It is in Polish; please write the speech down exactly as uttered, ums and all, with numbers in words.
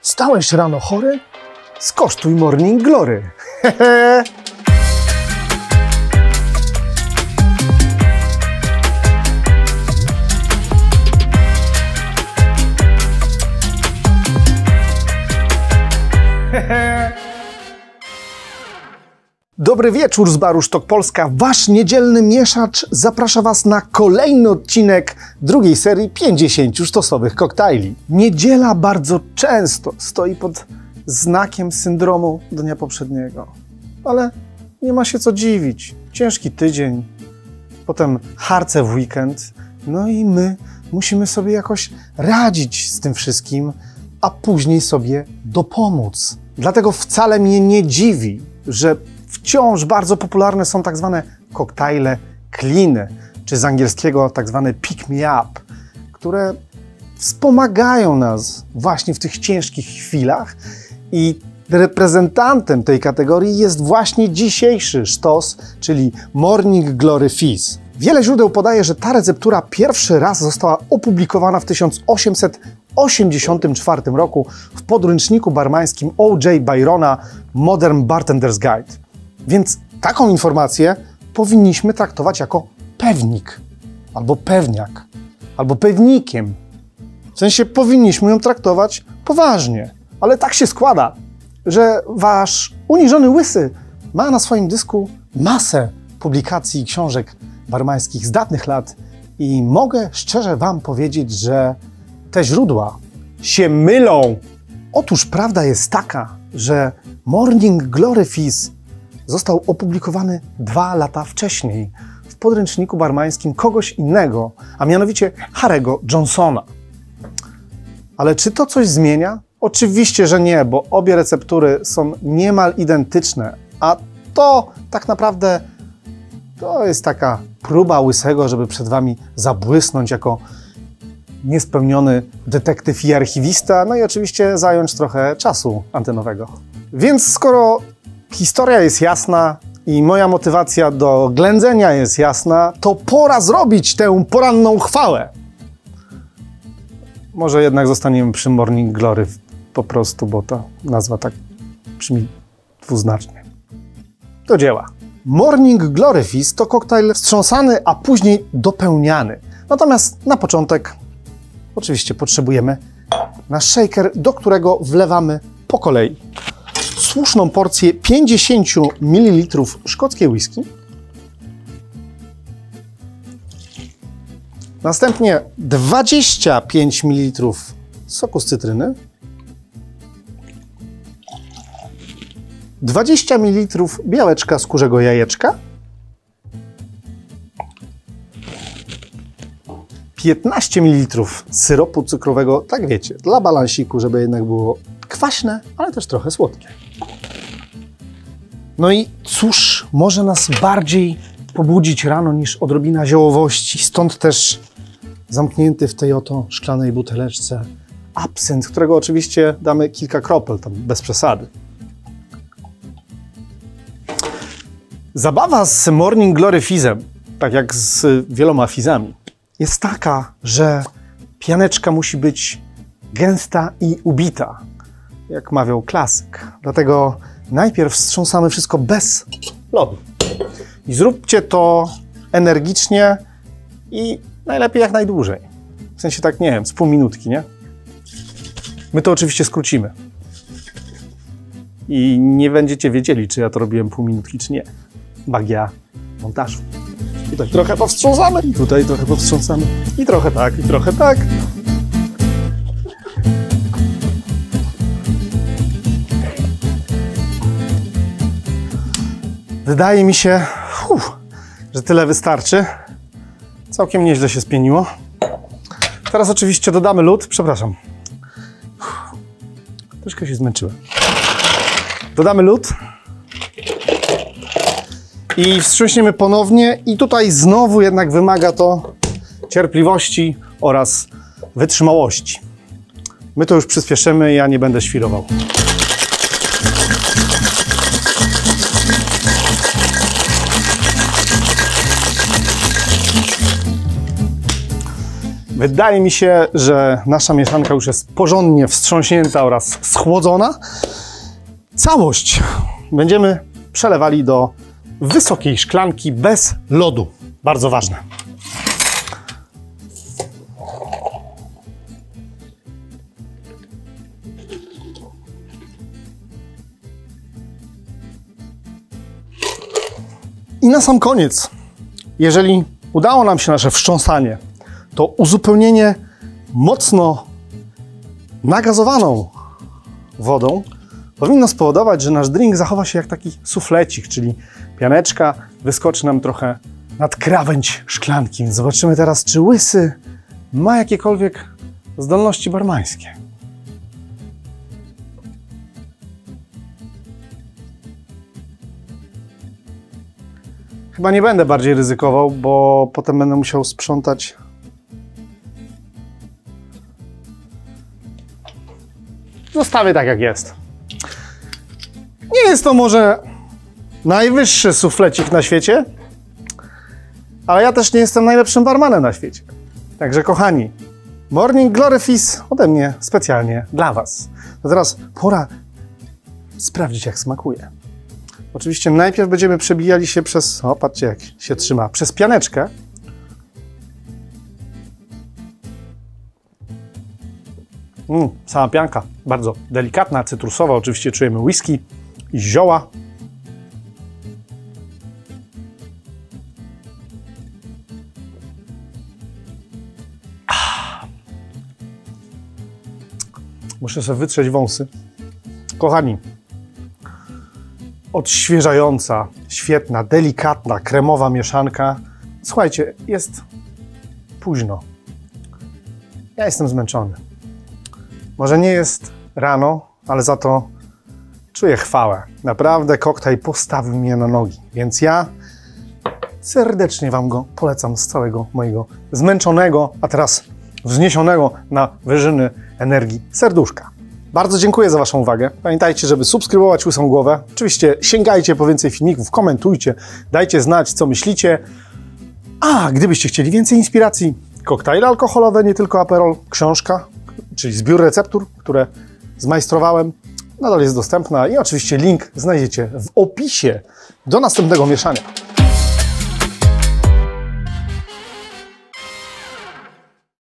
Wstałeś rano chory? Skosztuj Morning Glory. Hehe. Dobry wieczór z baru Sztok Polska. Wasz niedzielny mieszacz zaprasza Was na kolejny odcinek drugiej serii pięćdziesięciu sztosowych koktajli. Niedziela bardzo często stoi pod znakiem syndromu dnia poprzedniego. Ale nie ma się co dziwić. Ciężki tydzień, potem harce w weekend. No i my musimy sobie jakoś radzić z tym wszystkim, a później sobie dopomóc. Dlatego wcale mnie nie dziwi, że wciąż bardzo popularne są tak zwane koktajle clean, czy z angielskiego tak zwane pick me up, które wspomagają nas właśnie w tych ciężkich chwilach i reprezentantem tej kategorii jest właśnie dzisiejszy sztos, czyli Morning Glory Fizz. Wiele źródeł podaje, że ta receptura pierwszy raz została opublikowana w tysiąc osiemset osiemdziesiątym czwartym roku w podręczniku barmańskim O J Byrona Modern Bartender's Guide. Więc taką informację powinniśmy traktować jako pewnik, albo pewniak, albo pewnikiem. W sensie powinniśmy ją traktować poważnie. Ale tak się składa, że wasz uniżony łysy ma na swoim dysku masę publikacji i książek barmańskich z dawnych lat i mogę szczerze wam powiedzieć, że te źródła się mylą. Otóż prawda jest taka, że Morning Glory Fizz został opublikowany dwa lata wcześniej w podręczniku barmańskim kogoś innego, a mianowicie Harry'ego Johnsona. Ale czy to coś zmienia? Oczywiście, że nie, bo obie receptury są niemal identyczne, a to tak naprawdę to jest taka próba łysego, żeby przed wami zabłysnąć jako niespełniony detektyw i archiwista, no i oczywiście zająć trochę czasu antenowego. Więc skoro historia jest jasna i moja motywacja do ględzenia jest jasna, to pora zrobić tę poranną chwałę. Może jednak zostaniemy przy Morning Glory po prostu, bo ta nazwa tak brzmi dwuznacznie. Do dzieła. Morning Glory Fizz to koktajl wstrząsany, a później dopełniany. Natomiast na początek oczywiście potrzebujemy nasz shaker, do którego wlewamy po kolei słuszną porcję pięćdziesiąt mililitrów szkockiej whisky. Następnie dwadzieścia pięć mililitrów soku z cytryny. dwadzieścia mililitrów białeczka z kurzego jajeczka. piętnaście mililitrów syropu cukrowego, tak wiecie, dla balansiku, żeby jednak było kwaśne, ale też trochę słodkie. No i cóż może nas bardziej pobudzić rano niż odrobina ziołowości, stąd też zamknięty w tej oto szklanej buteleczce absynt, którego oczywiście damy kilka kropel, tam bez przesady. Zabawa z Morning Glory Fizzem, tak jak z wieloma fizzami, jest taka, że pianeczka musi być gęsta i ubita, jak mawiał klasyk. Dlatego najpierw wstrząsamy wszystko bez lodu. I zróbcie to energicznie i najlepiej jak najdłużej. W sensie tak, nie wiem, z pół minutki, nie? My to oczywiście skrócimy. I nie będziecie wiedzieli, czy ja to robiłem pół minutki, czy nie. Magia montażu. Tutaj trochę powstrząsamy, i tutaj trochę powstrząsamy. I trochę tak, i trochę tak. Wydaje mi się, uf, że tyle wystarczy. Całkiem nieźle się spieniło. Teraz oczywiście dodamy lód. Przepraszam. Uf, troszkę się zmęczyłem. Dodamy lód. I wstrząśniemy ponownie. I tutaj znowu jednak wymaga to cierpliwości oraz wytrzymałości. My to już przyspieszymy, ja nie będę świrował. Wydaje mi się, że nasza mieszanka już jest porządnie wstrząśnięta oraz schłodzona. Całość będziemy przelewali do wysokiej szklanki bez lodu. Bardzo ważne. I na sam koniec, jeżeli udało nam się nasze wstrząsanie, to uzupełnienie mocno nagazowaną wodą powinno spowodować, że nasz drink zachowa się jak taki suflecik, czyli pianeczka wyskoczy nam trochę nad krawędź szklanki. Zobaczymy teraz, czy łysy ma jakiekolwiek zdolności barmańskie. Chyba nie będę bardziej ryzykował, bo potem będę musiał sprzątać. Zostawię tak, jak jest. Nie jest to może najwyższy suflecik na świecie, ale ja też nie jestem najlepszym barmanem na świecie. Także kochani, Morning Glory Fizz ode mnie specjalnie dla Was. To teraz pora sprawdzić, jak smakuje. Oczywiście najpierw będziemy przebijali się przez, o patrzcie jak się trzyma, przez pianeczkę. Mm, sama pianka, bardzo delikatna, cytrusowa, oczywiście czujemy whisky i zioła. Muszę sobie wytrzeć wąsy. Kochani, odświeżająca, świetna, delikatna, kremowa mieszanka. Słuchajcie, jest późno. Ja jestem zmęczony. Może nie jest rano, ale za to czuję chwałę. Naprawdę koktajl postawił mnie na nogi, więc ja serdecznie Wam go polecam z całego mojego zmęczonego, a teraz wzniesionego na wyżyny energii serduszka. Bardzo dziękuję za Waszą uwagę. Pamiętajcie, żeby subskrybować Łysą Głowę. Oczywiście sięgajcie po więcej filmików, komentujcie, dajcie znać, co myślicie. A gdybyście chcieli więcej inspiracji, koktajle alkoholowe, nie tylko Aperol, książka, czyli zbiór receptur, które zmajstrowałem, nadal jest dostępna i oczywiście link znajdziecie w opisie do następnego mieszania.